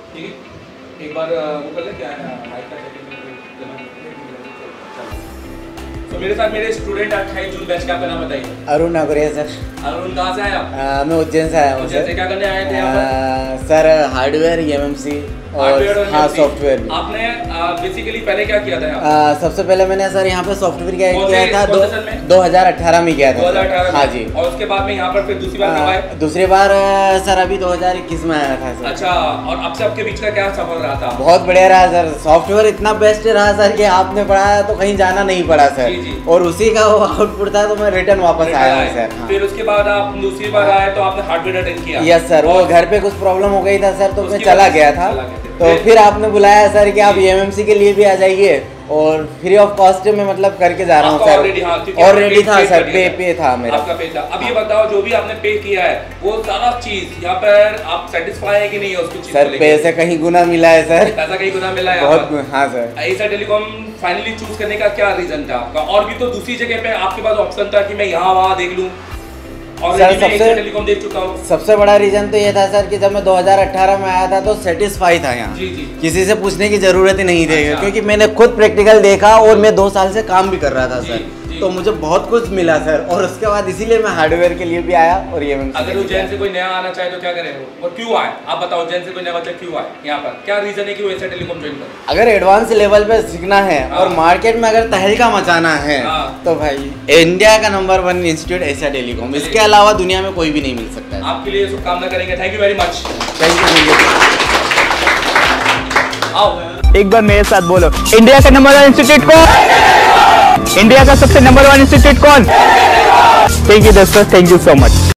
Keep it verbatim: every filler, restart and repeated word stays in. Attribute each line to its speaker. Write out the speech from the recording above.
Speaker 1: ठीक है, एक बार वो कर ले क्या है माइक का सेटिंग। तो मेरे साथ मेरे स्टूडेंट अट्ठाईस जून बैच का आपका नाम बताइए।
Speaker 2: अरुण नागोरिया सर।
Speaker 1: अरुण कहाँ से आए आप?
Speaker 2: मैं उज्जैन से आया हूँ
Speaker 1: उज्जैन से क्या करने आए थे यहाँ पर?
Speaker 2: सर हार्डवेयर एमएमसी और हाँ सॉफ्टवेयर।
Speaker 1: आपने बेसिकली पहले क्या किया था यहाँ?
Speaker 2: आ, सबसे पहले मैंने सर यहाँ पे सॉफ्टवेयर क्या किया था
Speaker 1: दो,
Speaker 2: दो हजार अठारह में किया था।
Speaker 1: दो हजार अठारह
Speaker 2: हाँ जी।
Speaker 1: और उसके बाद में यहाँ पर फिर दूसरी बार कब आए?
Speaker 2: दूसरी बार सर अभी दो हजार इक्कीस में आया था सर।
Speaker 1: अच्छा, और अब से आपके बीच का क्या सफर रहा था?
Speaker 2: बहुत बढ़िया रहा सर, सॉफ्टवेयर इतना बेस्ट रहा सर कि आपने पढ़ाया तो कहीं जाना नहीं पड़ा सर, और उसी का वो आउटपुट था तो मैं रिटर्न वापस आया हूँ सर। हाँ।
Speaker 1: फिर उसके बाद आप दूसरी बार आए तो आपने हार्डवेयर अटेंड किया?
Speaker 2: यस सर, वो घर पे कुछ प्रॉब्लम हो गई था सर तो मैं चला गया था, तो फिर आपने बुलाया सर कि आप एमएमसी के लिए भी आ जाइए और फ्री ऑफ कॉस्ट में मतलब करके जा रहा हूँ सर। ऑलरेडी था सर, पे पे था मेरा,
Speaker 1: आपका पे था। अब ये बताओ जो भी आपने पे किया है वो सारा चीज यहाँ पर आप सेटिस्फाई है कि नहीं है उसको चीज?
Speaker 2: सर पैसे कहीं गुना मिला है सर,
Speaker 1: पैसा कहीं गुना मिला है
Speaker 2: बहुत। हाँ sir.
Speaker 1: Asia Telecom finally choose करने का क्या रीजन था आपका? और भी तो दूसरी जगह पे आपके पास ऑप्शन था कि मैं यहाँ वहाँ देख लूँ, और
Speaker 2: सर सबसे
Speaker 1: टेलीकॉम देख चुका हूँ।
Speaker 2: सबसे बड़ा रीजन तो ये था सर कि जब मैं दो हजार अठारह में आया था तो सेटिस्फाई था यहाँ।
Speaker 1: जी जी।
Speaker 2: किसी से पूछने की जरूरत ही नहीं थी। अच्छा। क्योंकि मैंने खुद प्रैक्टिकल देखा और मैं दो साल से काम भी कर रहा था सर, तो मुझे बहुत कुछ मिला सर, और उसके बाद इसीलिए मैं हार्डवेयर के लिए भी आया। और ये
Speaker 1: अगर उज्जैन से कोई नया आना चाहे तो क्या करें और क्यों आए आप बताओ? उज्जैन से कोई नया बच्चा क्यों आए यहाँ पर? क्या रीजन है कि वो एशिया टेलीकॉम ज्वाइन करे?
Speaker 2: अगर एडवांस लेवल पे सीखना है और मार्केट में अगर तहलका मचाना है तो भाई इंडिया का number one institute Asia Telecom, इसके अलावा दुनिया में कोई भी नहीं मिल सकता है।
Speaker 1: आपके लिए शुभकामना करेंगे। Thank you very much.
Speaker 2: Thank you.
Speaker 1: आओ
Speaker 3: एक बार मेरे साथ बोलो, इंडिया का नंबर वन इंस्टीट्यूट कौन? इंडिया का सबसे नंबर वन इंस्टीट्यूट कौन? थैंक यू दोस्तों, थैंक यू सो मच।